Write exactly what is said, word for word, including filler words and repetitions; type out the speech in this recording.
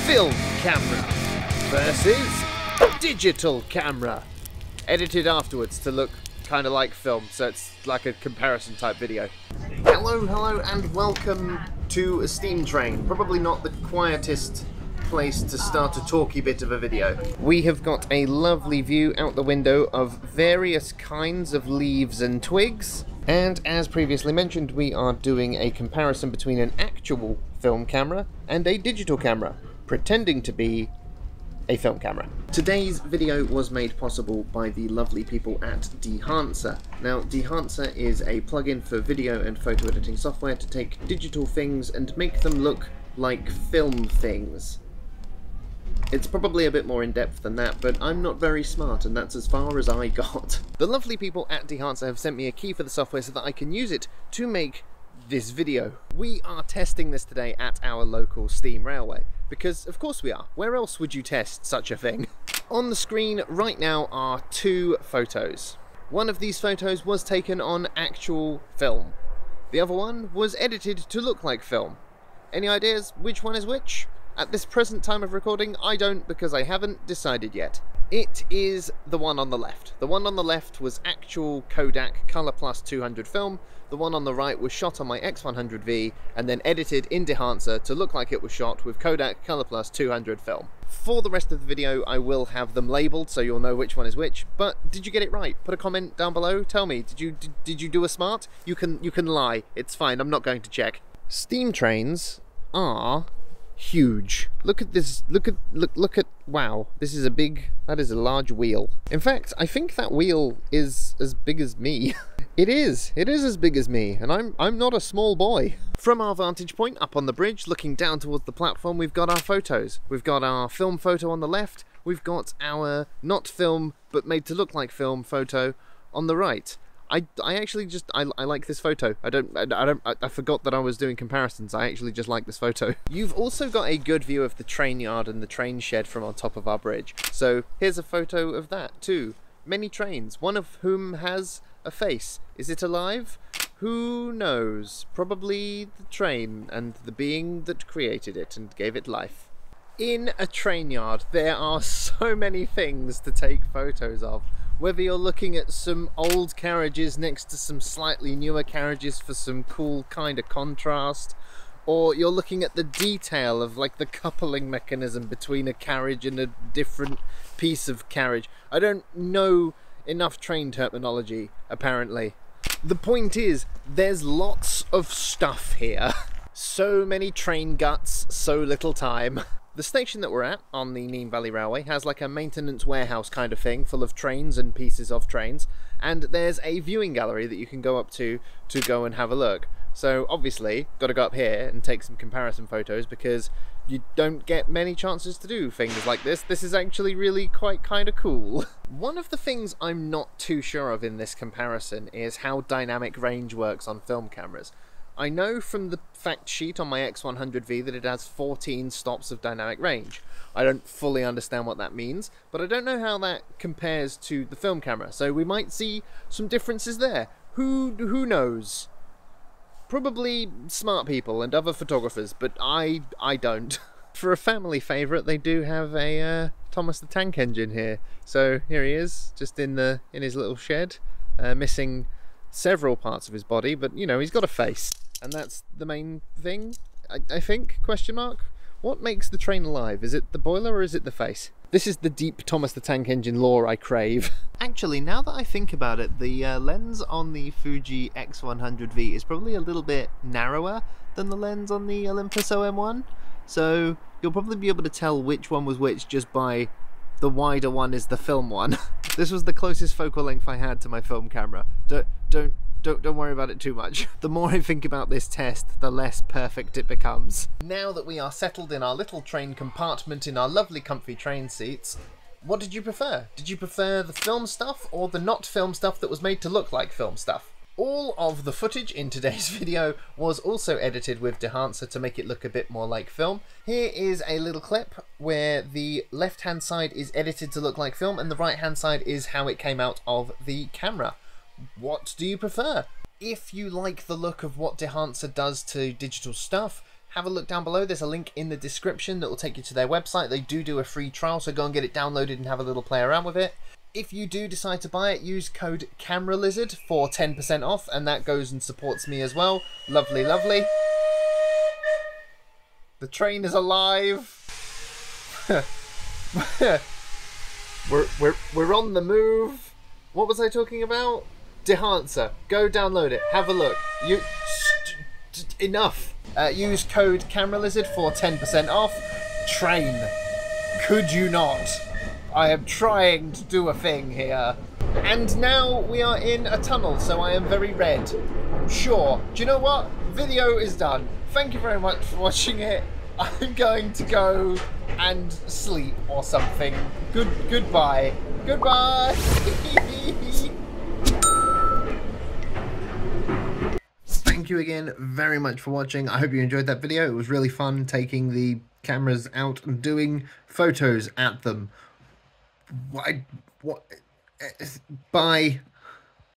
film camera versus digital camera, edited afterwards to look kind of like film, so it's like a comparison type video. Hello, hello, and welcome to a steam train. Probably not the quietest place to start a talky bit of a video. We have got a lovely view out the window of various kinds of leaves and twigs, and as previously mentioned, we are doing a comparison between an actual film camera and a digital camera, pretending to be a film camera. Today's video was made possible by the lovely people at Dehancer. Now, Dehancer is a plugin for video and photo editing software to take digital things and make them look like film things. It's probably a bit more in-depth than that, but I'm not very smart, and that's as far as I got. The lovely people at Dehancer have sent me a key for the software so that I can use it to make this video. We are testing this today at our local steam railway, because of course we are. Where else would you test such a thing? On the screen right now are two photos. One of these photos was taken on actual film. The other one was edited to look like film. Any ideas which one is which? At this present time of recording, I don't, because I haven't decided yet. It is the one on the left. The one on the left was actual Kodak Color Plus two hundred film. The one on the right was shot on my X one hundred V and then edited in Dehancer to look like it was shot with Kodak Color Plus two hundred film. For the rest of the video, I will have them labelled so you'll know which one is which. But did you get it right? Put a comment down below. Tell me, did you did, did you do a smart? You can you can lie. It's fine. I'm not going to check. Steam trains are huge. Look at this. Look at look look at wow. This is a big, that is a large wheel. In fact, I think that wheel is as big as me. It is. It is as big as me, and I'm I'm not a small boy. From our vantage point up on the bridge, looking down towards the platform, we've got our photos. We've got our film photo on the left. We've got our not film but made to look like film photo on the right. I, I actually just, I, I like this photo. I don't, I, I don't, I, I forgot that I was doing comparisons. I actually just like this photo. You've also got a good view of the train yard and the train shed from on top of our bridge. So here's a photo of that too. Many trains, one of whom has a face. Is it alive? Who knows? Probably the train and the being that created it and gave it life. In a train yard, there are so many things to take photos of. Whether you're looking at some old carriages next to some slightly newer carriages for some cool kind of contrast, or you're looking at the detail of like the coupling mechanism between a carriage and a different piece of carriage. I don't know enough train terminology, apparently. The point is, there's lots of stuff here. So many train guts, so little time. The station that we're at on the Nene Valley Railway has like a maintenance warehouse kind of thing full of trains and pieces of trains, and there's a viewing gallery that you can go up to to go and have a look. So obviously got to go up here and take some comparison photos because you don't get many chances to do things like this. This is actually really quite kind of cool. One of the things I'm not too sure of in this comparison is how dynamic range works on film cameras. I know from the fact sheet on my X one hundred V that it has fourteen stops of dynamic range. I don't fully understand what that means, but I don't know how that compares to the film camera, so we might see some differences there. Who, who knows? Probably smart people and other photographers, but I, I don't. For a family favourite, they do have a uh, Thomas the Tank Engine here. So here he is, just in, the, in his little shed, uh, missing several parts of his body, but you know, he's got a face. And that's the main thing, I, I think, question mark? What makes the train alive? Is it the boiler or is it the face? This is the deep Thomas the Tank Engine lore I crave. Actually, now that I think about it, the uh, lens on the Fuji X one hundred V is probably a little bit narrower than the lens on the Olympus O M one. So you'll probably be able to tell which one was which just by the wider one is the film one. This was the closest focal length I had to my film camera. Don't, don't, Don't, don't worry about it too much. The more I think about this test, the less perfect it becomes. Now that we are settled in our little train compartment in our lovely comfy train seats, what did you prefer? Did you prefer the film stuff or the not film stuff that was made to look like film stuff? All of the footage in today's video was also edited with Dehancer to make it look a bit more like film. Here is a little clip where the left hand side is edited to look like film and the right hand side is how it came out of the camera. What do you prefer? If you like the look of what Dehancer does to digital stuff, have a look down below. There's a link in the description that will take you to their website. They do do a free trial, so go and get it downloaded and have a little play around with it. If you do decide to buy it, use code CAMERALIZARD for ten percent off, and that goes and supports me as well. Lovely, lovely. The train is alive. we're, we're, we're on the move. What was I talking about? Dehancer. Go download it. Have a look. You enough. Uh, use code CAMERALIZARD for ten percent off. Train. Could you not? I am trying to do a thing here. And now we are in a tunnel, so I am very red. Sure. Do you know what? Video is done. Thank you very much for watching it. I'm going to go and sleep or something. Good goodbye. Goodbye. Thank you again very much for watching. I hope you enjoyed that video. It was really fun taking the cameras out and doing photos at them. What? What? Bye.